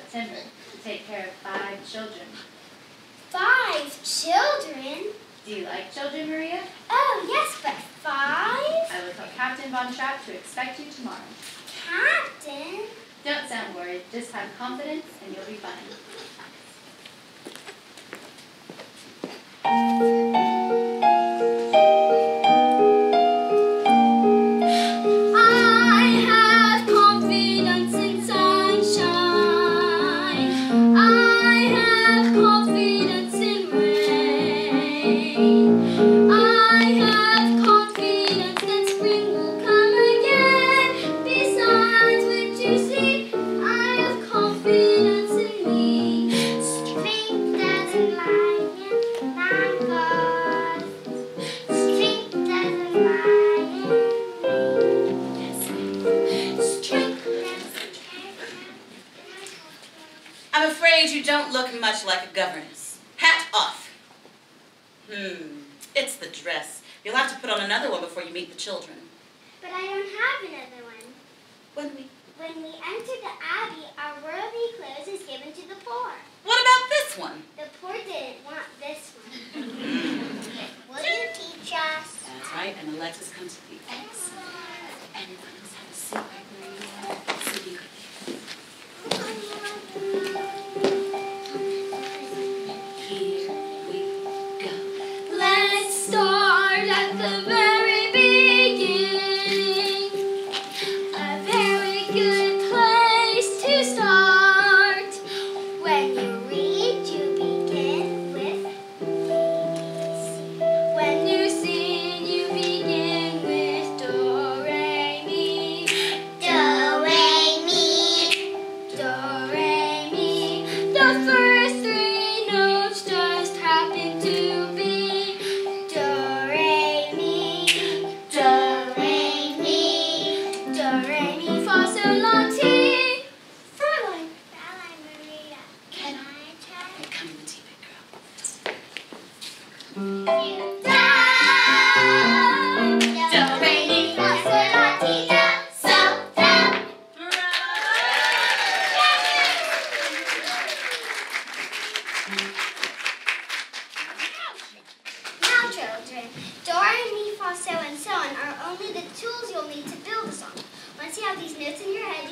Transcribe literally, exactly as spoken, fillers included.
timber to take care of five children. Five children? Do you like children, Maria? Oh, yes, but five? I will tell Captain Von Trapp to expect you tomorrow. Captain? Don't sound worried. Just have confidence and you'll be fine. I'm afraid you don't look much like a governess. Hat off. Hmm, it's the dress. You'll have to put on another one before you meet the children. But I don't have another one. When we... When we enter the Abbey, our worldly clothes is given to the poor. What about this one? The poor didn't want this one. Will you teach us? That's right, and Alexis comes to the X. Anyone else have a seat right where you are? So you could... Here we go. Let's start at the very beginning. A very good place to start. When you read, you begin with A, C. When you sing, you begin with Do, Re, Mi. Do, Re, Mi. Do, Re, Mi. The first three notes just happen to be Do, Re, Mi. Do, Re, Mi. Do, Re, Mi, Fa, Sol, La, Ti. Fräulein. Fräulein Maria, can I try? Come in the tea big girl. You down. Do, Re, Mi, Fa, Sol, La, Ti, down, so, down. Now, children, Do, Re, Mi, Fa, So, and so on are only the tools you'll need to build a song. Once you have these notes in your head,